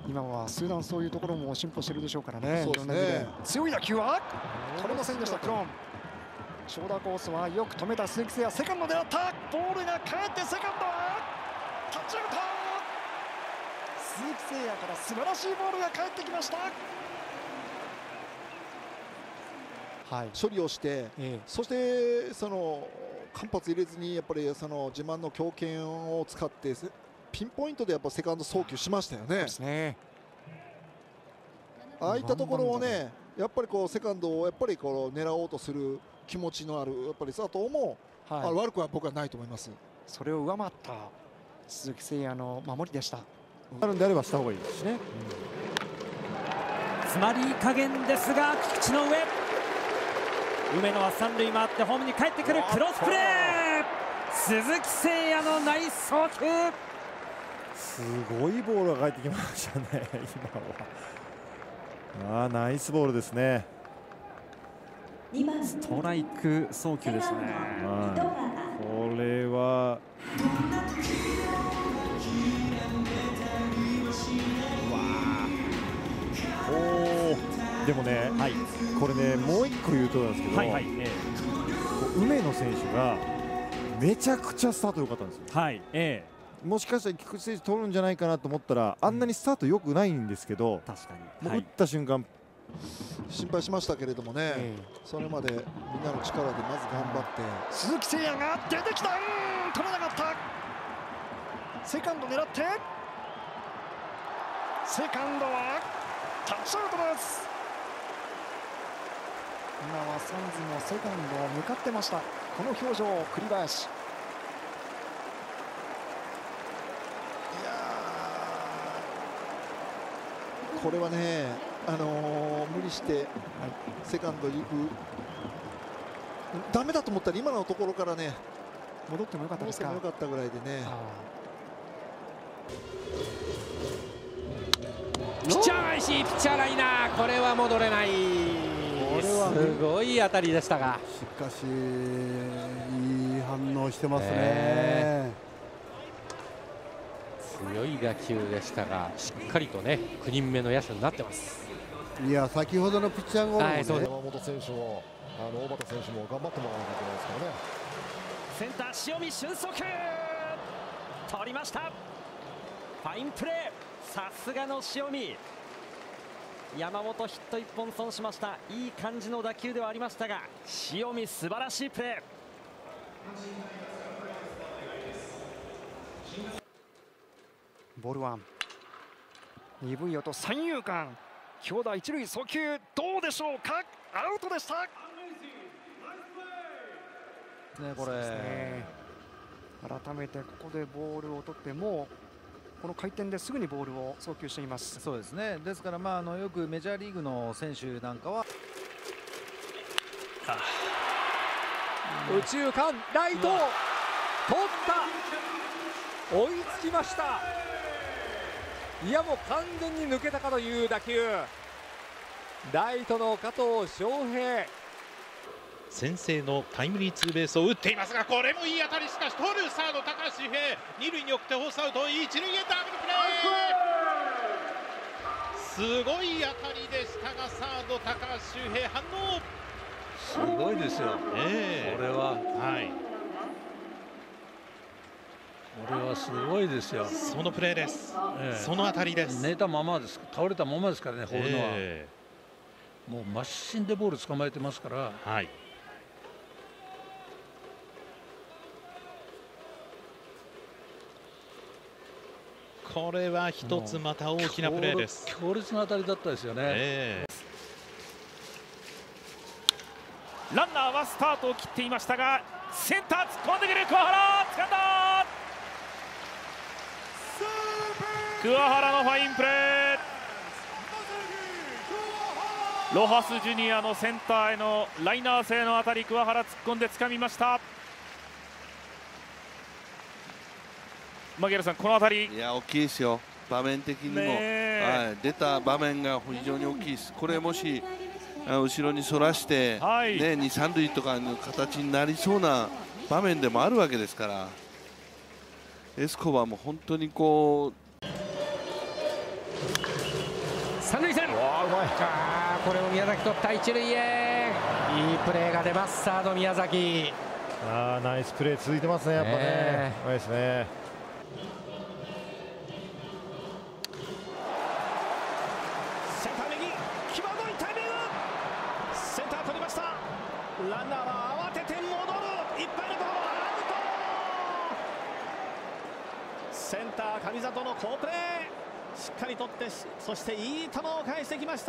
今は数段そういうところも進歩してるでしょうからね。 そうですね。 強い打球は取れませんでした。クローン長打コースはよく止めた鈴木誠也、セカンド狙った。ボールが返ってセカンドはタッチアウト。鈴木誠也から素晴らしいボールが返ってきました。 はい、処理をして、そしてその間髪入れずにやっぱりその自慢の強肩を使ってピンポイントでやっぱセカンド送球しましたよね。ああいったところをね、やっぱりこうセカンドをやっぱりこう狙おうとする気持ちのあるやっぱり佐藤も、悪くは僕はないと思います。 それを上回った鈴木誠也の守りでした。 あるんであればした方がいいですしね。 詰まり加減ですが菊池の上、梅野は三塁回ってホームに帰ってくる。クロスプレー、鈴木誠也のナイス送球。 すごいボールが返ってきましたね今は。ナイスボールですね。 ストライク送球ですね。 これはでもね、これね、もう一個言うとなんですけど、梅野選手がめちゃくちゃスタート良かったんですよ。もしかしたら菊池選手取るんじゃないかなと思ったら、あんなにスタート良くないんですけど、 確かにもう打った瞬間心配しましたけれどもね、それまでみんなの力でまず頑張って、 鈴木誠也が出てきた。取れなかった。セカンド狙ってセカンドはタッチアウトです。今はサンズのセカンドを向かってました。この表情、栗林。 これはね、無理してセカンドに行く、ダメだと思ったら今のところからね戻ってもよかったですか。 戻ってもよかったぐらいでね。 ピッチャー返し、ピッチャーライナー、これは戻れない。すごい当たりでしたが、 しかしいい反応してますね。 強い打球でしたが、しっかりとね9人目の野手になってます。 いや、先ほどのピッチャーゴールもね、 山本選手も小畑選手も頑張ってもらわなきゃいけないですからね。 センター塩見俊足取りました。ファインプレー、さすがの塩見。山本ヒット1本損しました。いい感じの打球ではありましたが、塩見素晴らしいプレー。 ボールワン、鈍い音、三遊間、強打一塁送球、どうでしょうか。アウトでしたね。 これ改めてここでボールを取って、もうこの回転ですぐにボールを送球しています。 そうですね。ですからよくメジャーリーグの選手なんかは右中間ライト取った、追いつきました。いや、もう完全に抜けたかという打球、ライトの加藤翔平、 先制のタイムリーツーベースを打っていますが、これもいい当たり、しかし取るサード高橋周平、二塁に送ってフォースアウト、一塁へダブルプレー、すごい当たりでしたが、サード高橋周平反応、 すごいですよ、これは、これはすごいですよ。 そのプレーです、その当たりです。 寝たままです、倒れたままですからね、放るのは、もう真芯でボール捕まえてますから。 これは一つまた大きなプレーです。 強烈な当たりだったですよね。 ランナーはスタートを切っていましたが、センター突っ込んでくる。桑原掴んだ。桑原のファインプレー、ロハスジュニアのセンターへのライナー性の当たり、桑原突っ込んで掴みました。槙原さん、この当たり、 いや大きいですよ、場面的にも、出た場面が非常に大きいです。これもし後ろにそらして、2、3塁とかの形になりそうな場面でもあるわけですから、エスコバーも本当にこう三塁線。これを宮崎取った一塁へ。いいプレーが出ます。サード宮崎。 ナイスプレー続いてますね。やっぱね。うまいですね。 センター右、際どいタイミング。センター取りました。ランナーは慌てて戻る。いっぱいのところアウト。センター上里の好プレー。しっかり取って、そしていい球を返してきました。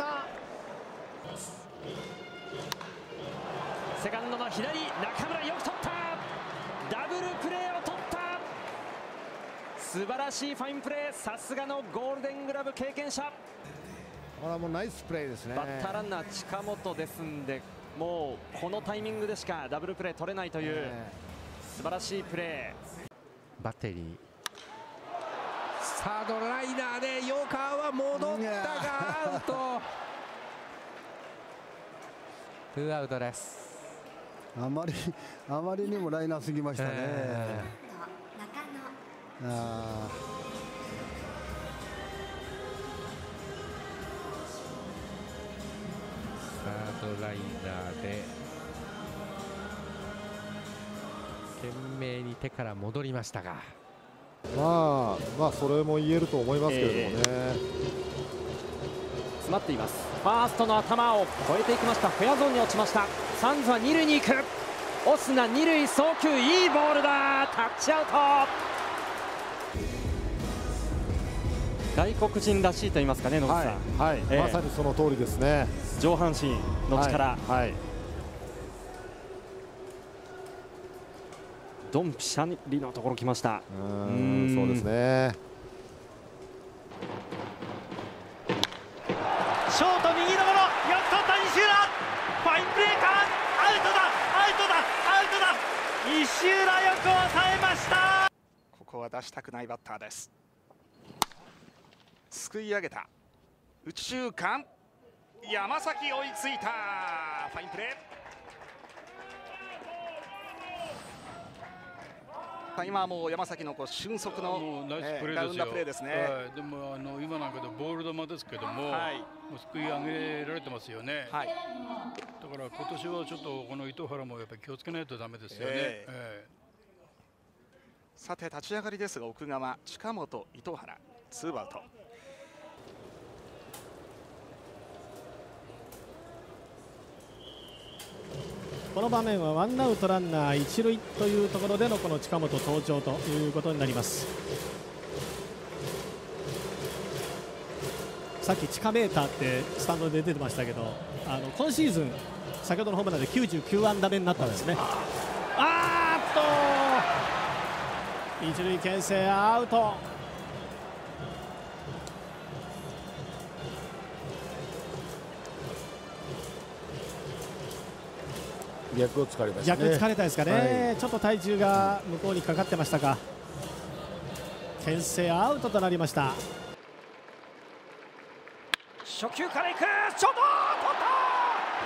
セカンドの左、中村よく取った。ダブルプレーを取った。素晴らしいファインプレー。さすがのゴールデングラブ経験者。 これはもうナイスプレーですね。 バッターランナー近本ですんで、もうこのタイミングでしかダブルプレー取れないという素晴らしいプレー。バッテリーサードライナーでヨーカーは戻ったがアウト。ツーアウトです。 あまりにもライナーすぎましたね。 サードライナーで懸命に手から戻りましたが、 まあそれも言えると思いますけれどもね。 詰まっています。ファーストの頭を越えていきました。フェアゾーンに落ちました。サンズは二塁に行く。オスナ二塁送球、いいボールだ。タッチアウト。外国人らしいと言いますかね、野口さん。 はい、まさにその通りですね。 上半身の力、ドンピシャリのところ来ました。 そうですね。 ショート右のもの、よく取った西浦。ファインプレーか。アウトだ、アウトだ、アウトだ。西浦よく抑えました。 ここは出したくないバッターです。すくい上げた右中間、山崎追いついた。ファインプレー。今はもう山崎の俊足のナイスプレーですよ。 プレーですね。 でも今なんかでボール球ですけども、もうすくい上げられてますよね。だから今年はちょっとこの糸原もやっぱり気をつけないとダメですよね。 さて立ち上がりですが、奥川、近本、糸原、ツーアウト。 この場面はワンアウトランナー一塁というところでのこの近本登場ということになります。さっき地下メーターってスタンドで出てましたけど、今シーズン先ほどのホームランで99安打目になったんですね。一塁牽制アウト。 逆を突かれましたね。 逆疲れたですかね、ちょっと体重が向こうにかかってましたか。牽制アウトとなりました。 初球からいく。ショート取った。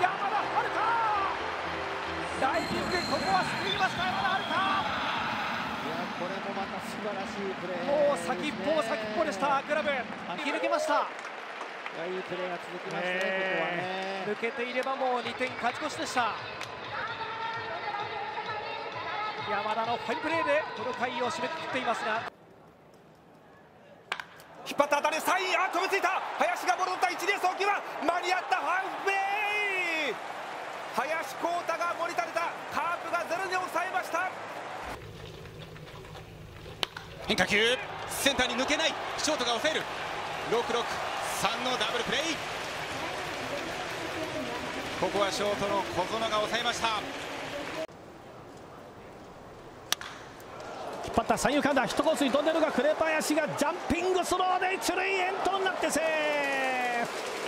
山田遥大リーグ、ここは救いました。山田遥。 これもまた素晴らしいプレー。 もう先っぽ先っぽでした。グラブ引き抜けました。 いいプレーが続きましたね、ここはね。 抜けていればもう2点勝ち越しでした。山田のファインプレーでこの回を締めくくっていますが、引っ張った当たり、3位、飛びついた。林がボールを取った。一塁送球は間に合った。ファインプレー。林光太が盛り立てた。カープがゼロに抑えました。 変化球、センターに抜けない。ショートが抑える。6-6-3のダブルプレー。ここはショートの小園が抑えました。 引っ張った三遊間だ。一コースに飛んでるが、紅林がジャンピングスローで一塁エントになってセー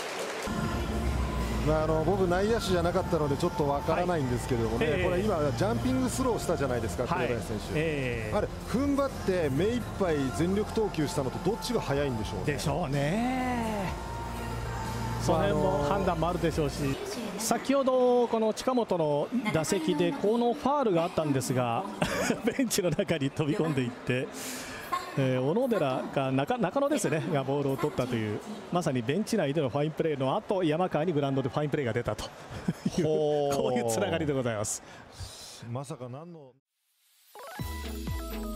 フ。 僕内野手じゃなかったのでちょっとわからないんですけれどもね、これ今ジャンピングスローしたじゃないですか、紅林選手。あれ踏ん張って目いっぱい全力投球したのとどっちが速いんでしょうね。 でしょうね。その辺も判断もあるでしょうし、先ほどこの近本の打席でこのファウルがあったんですがベンチの中に飛び込んでいって小野寺が中野ですねがボールを取ったという、まさにベンチ内でのファインプレーの後、山川にグラウンドでファインプレーが出たというこういうつながりでございます。 まさか何の